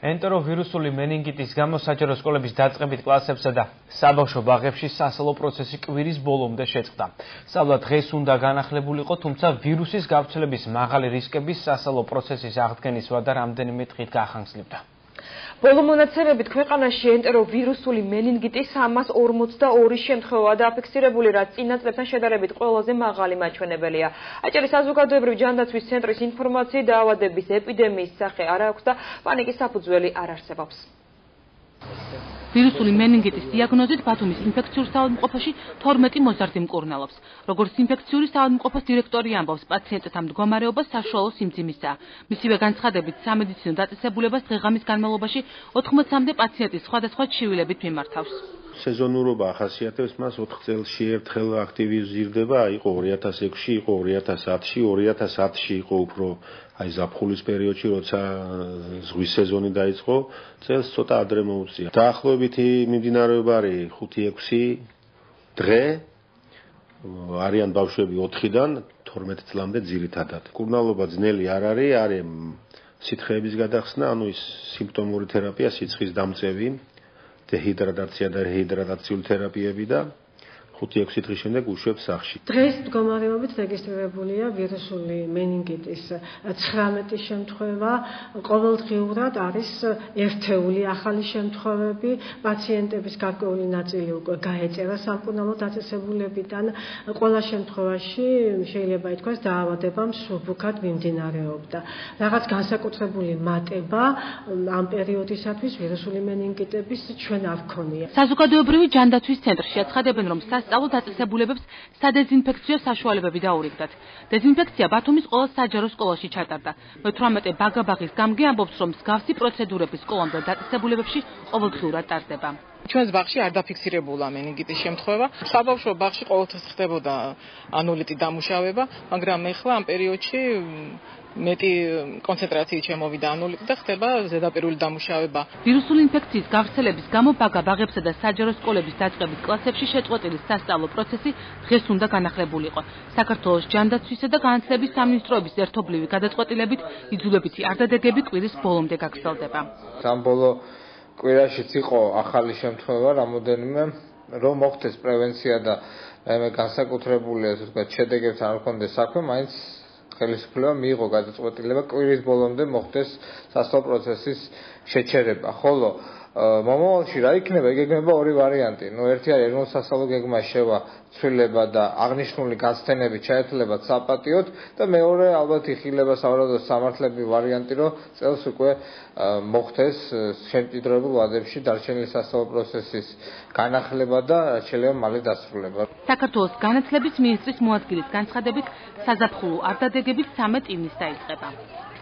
ენტეროვირუსული მენინგიტის გამო საჯარო სკოლების დაწყებით კლასებსა და საბავშვო ბაღებში სასწავლო პროცესი კვირის ბოლომდე შეწყდა. სწავლა დღეს უნდა განახლებულიყო, თუმცა ვირუსის გავრცელების მაღალი რისკების სასწავლო პროცესის აღდგენის ვადა რამდენიმე დღით გაახანგრძლივდა. ბოლო მონაცემებით ქვეყანაში ენტეროვირუსული მენინგიტის 342 შემთხვევა დაფიქსირებული, რაც წინა წლებთან შედარებით ყველაზე მაღალი მაჩვენებელია. აჭარის საზოგადოებრივი ჯანდაცვის ცენტრის ინფორმაციით დაავადების ეპიდემიის სახე არ აქვს და პანიკის საფუძველი არ არსებობს. ვირუსული მენინგიტის დიაგნოზით ბათუმის ინფექციურ საავადმყოფოში 12 მოზარდი მკურნალობს. როგორც ინფექციური საავადმყოფოს დირექტორი ამბობს, პაციენტთა მდგომარეობა საშუალო სიმძიმისაა. მისივე განცხადებით, სამედიცინო დაწესებულებას დღე-ღამის განმავლობაში 80-მდე პაციენტის სხვადასხვა ჩივილებით მიმართავს. სეზონურობა ახასიათებს მას 4 წელში ერთხელ აქტივიზირდება, იყო 2006-ში, იყო 2010-ში, 2010-ში იყო უფრო ზაფხულის პერიოდში, როცა ზღვის სეზონი დაიწყო, წელს ცოტა ადრე მოუწია. დაახლოებითი მიმდინარეობა არის 5-6 დღე, არიან ბავშვები 4-დან 12 წლამდე ძირითადად. მკურნალობა ძნელი არ არის სითხეების გადახსნა, ანუ ის სიმპტომური თერაპია, სიცხის დამწევი, დეჰიდრატაცია და რეჰიდრატაციული თერაპიები და 5-6 დღის შემდეგ უშვებს სახლში. დღეს მდგომარეობით რეგისტრირებულია ვირუსული მენინგიტის 19 შემთხვევა, ყოველდღიურად არის ერთეული ახალი შემთხვევები, პაციენტების გარკვეული ნაწილი უკვე გაეწერა სამკურნალო დაწესებულებიდან. ყველა შემთხვევაში შეიძლება ითქვას დაავადება მსუბუქად მიმდინარეობდა. რაღაც განსაკუთრებული მატება ამ პერიოდისათვის ვირუსული მენინგიტების ჩვენ არ გქონია. საზოგადოებრივი ჯანდაცვის ცენტრში აცხადებენ, რომ სასწავლო დაწესებულებებს სადეზინფექციო საშუალებები დაურიგდათ. დეზინფექცია ბათუმის ყველა საჯარო სკოლაში ჩატარდა. 18 ბაგაბაღის გამგე ამბობს, რომ მსგავსი პროცედურები სკოლამდე დაწესებულებებში ყოველდღიურად ტარდება. ჩვენს ბაღში არ დაფიქსირებულა მენინგიტის შემთხვევა. საბავშვო ბაღში ყოველთვის ხდებოდა ანულიტი დამუშავება, მაგრამ ეხლა ამ პერიოდში მეტი კონცენტრაციით შემოვიდა ანულიტი და ხდება ზედაპირული დამუშავება. ვირუსული ინფექციის გავრცელების გამო ბაგაბაღებსა და საჯარო სკოლების დაწყებით კლასებში შეწყვეტილი სასწავლო პროცესი დღეს უნდა განახლებულიყო. საქართველოს ჯანდაცვისა და განათლების სამინისტროების ერთობლივი გადაწყვეტილებით იძულებითი არდადეგები კვირის ბოლომდე გაგრძელდება. სამბოლო კვირაშიც იყო ახალი შემთხვევა რამოდენიმე, რომ მოხდეს პრევენცია და განსაკუთრებული ასე ვთქვათ შედეგებთან არ ჰქონდეს საქმე, მაინც ხელისუფლება მიიღო გადაწყვეტილება კვირის ბოლომდე მოხდეს სასწავლო პროცესის შეჩერება. ხოლო მომავალში რა იქნება? იქნება ორი ვარიანტი. ერთი არის ეროვნულ სასწავლო გეგმაში შევა ცვლილება და აღნიშნული გაცდენები ჩაეთვლება საპატიოდ და მეორე ალბათ იხილება სავარაუდოდ სამართლები ვარიანტი, რომ წელს უკვე მოხდეს შემჭიდროებულ ვადებში დარჩენილი სასწავლო პროცესის განახლება და შეიძლება მალე დასრულება. საქართველოს განათლების მინისტრის მოადგილის განცხადებით საზაფხულო არდადეგებით 13 ივნისს დაიწყება.